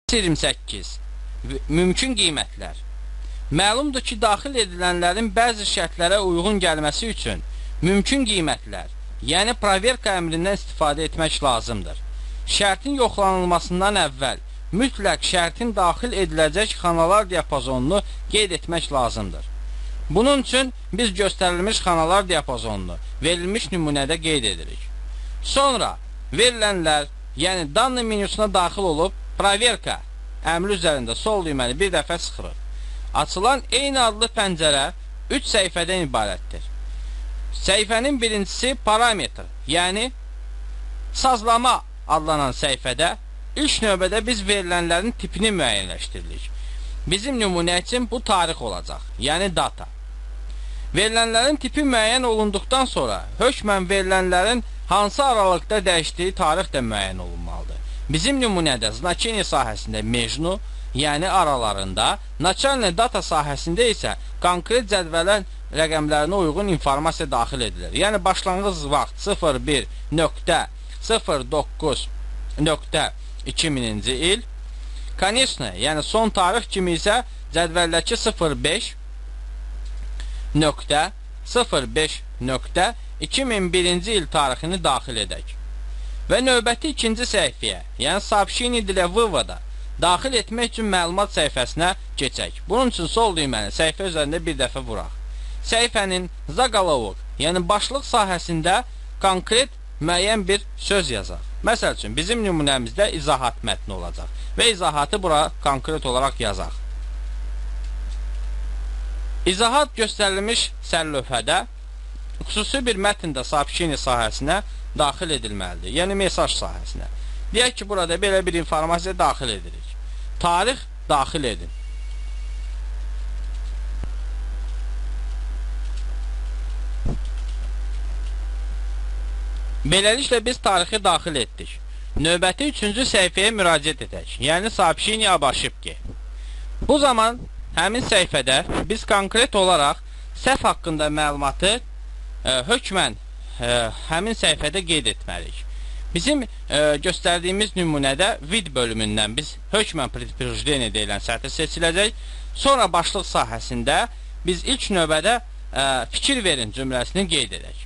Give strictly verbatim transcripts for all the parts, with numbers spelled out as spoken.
iyirmi səkkiz. Mümkün qiymətlər. Məlumdur ki, daxil edilənlərin bəzi şərtlərə uyğun gəlməsi üçün mümkün qiymətlər, yəni proverka əmrindən istifadə etmək lazımdır. Şərtin yoxlanılmasından əvvəl mütləq şərtin daxil ediləcək xanalar diapazonunu qeyd etmək lazımdır. Bunun üçün biz göstərilmiş xanalar diapazonunu verilmiş nümunədə qeyd edirik. Sonra verilənlər, yəni danlı menüsuna daxil olub proverka əmri üzərində sol düyməni bir dəfə sıxırıq. Açılan eyni adlı pəncərə üç səhifədən ibarətdir. Səhifənin birincisi parametr, yəni sazlama adlanan səhifədə ilk növbədə biz verilənlərin tipini müəyyənləşdiririk. Bizim nümunə üçün bu tarix olacaq, yəni data. Verilənlərin tipi müəyyən olunduqdan sonra hökmən verilənlərin hansı aralıqda dəyişdiyi tarix də müəyyən olunmalıdır. Bizim nümunədə znaçeniya sahəsində mecnu, yəni aralarında, načalniya data sahəsində isə konkret cədvələn rəqəmlərinə uyğun informasiya daxil edilir. Yəni başlanğıc vaxt sıfır bir nöqtə sıfır doqquz nöqtə iki minci il, koneçniya, yəni son tarix kimi isə cədvəldəki sıfır beş nöqtə sıfır beş nöqtə iki min birinci il tarixini daxil edək. Və növbəti ikinci səhifəyə, yəni сообщение для вывода daxil etmək üçün məlumat səhifəsinə keçək. Bunun üçün sol düyməni səhifə üzərində bir dəfə vuraq. Səhifənin zaqalovuk, yəni başlıq sahəsində konkret müəyyən bir söz yazaq. Məsəl üçün, bizim nümunəmizdə izahat mətni olacaq və izahatı bura konkret olaraq yazaq. İzahat göstərilmiş sərlövhədə xüsusi bir mətndə сообщение sahəsinə daxil edilməlidir, yəni mesaj sahəsinə. Deyək ki, burada belə bir informasiya daxil edirik. Tarix daxil edin. Beləliklə biz tarixi daxil etdik. Növbəti üçüncü səhifəyə müraciət edək, yəni сообщение об ошибке. Bu zaman həmin səhifədə biz konkret olaraq səhv haqqında məlumatı e, hökmən e, həmin səhifədə qeyd etməliyik. Bizim e, göstərdiyimiz nümunədə vid bölümündən biz hökmən предупреждение deyilən sətr seçiləcək. Sonra başlıq sahəsində biz ilk növbədə e, fikir verin cümləsini qeyd edək.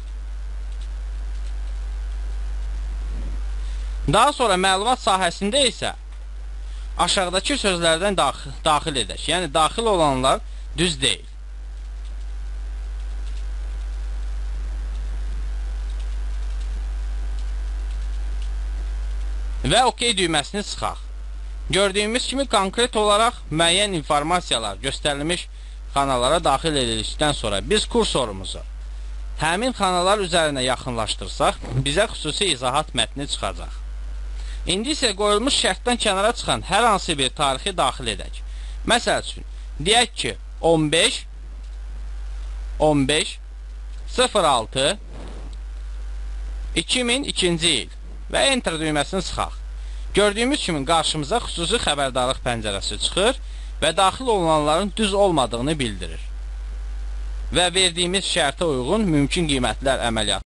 Daha sonra məlumat sahəsində isə aşağıdakı sözlərdən daxil, daxil edək. Yəni daxil olanlar düz deyil. Və OK düyməsini sıxaq. Gördüyümüz kimi konkret olaraq müəyyən informasiyalar göstərilmiş xanalara daxil edildikdən sonra biz kursorumuzu həmin xanalar üzərinə yaxınlaşdırsaq, bizə xüsusi izahat mətni çıxacaq. İndi isə qoyulmuş şərtdən kənara çıxan hər hansı bir tarixi daxil edək. Məsəl üçün, deyək ki, on beş on beş sıfır altı iki min ikinci il və Enter düyməsini sıxaq. Gördüyümüz kimi qarşımıza xüsusi xəbərdarlıq pəncərəsi çıxır və daxil olunanların düz olmadığını bildirir. Və verdiyimiz şərtə uyğun mümkün qiymətlər əməliyyatı